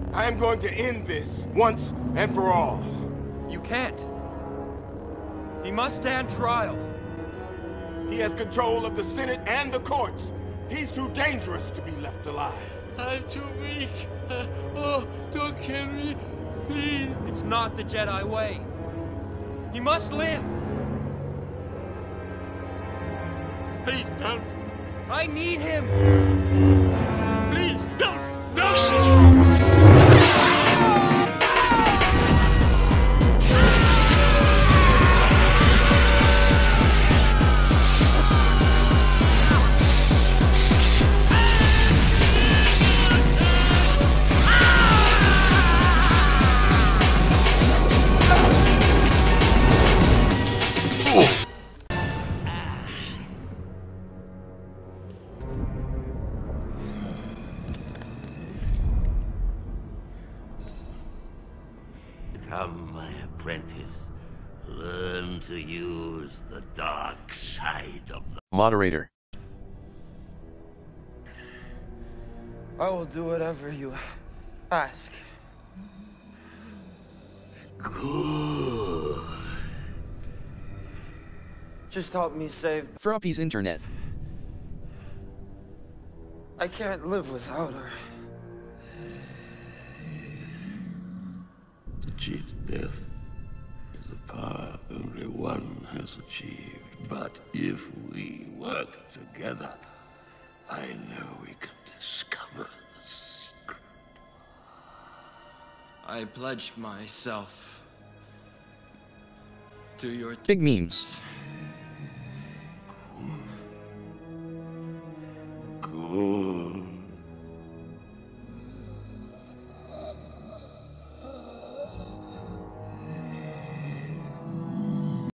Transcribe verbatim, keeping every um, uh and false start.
I am going to end this once and for all. You can't. He must stand trial. He has control of the Senate and the courts. He's too dangerous to be left alive. I'm too weak. Uh, oh, don't kill me, please. It's not the Jedi way. He must live. Please don't. I need him. Please don't. No! Become my apprentice. Learn to use the dark side of the Moderator. I will do whatever you ask. Good. Just help me save. Froppy's internet. I can't live without her. To cheat death is a power only one has achieved. But if we work together, I know we can discover the secret. I pledge myself to your Big memes.